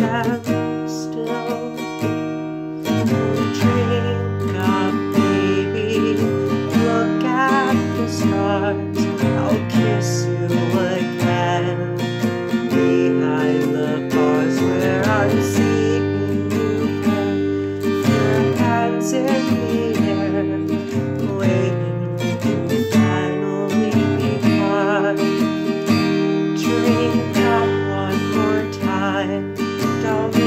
stand still. Drink up, baby, look at the stars. I'll kiss you again behind the bars where I'm seeing you there. Your hands in the air, waiting to finally be mine. Drink up one more time, don't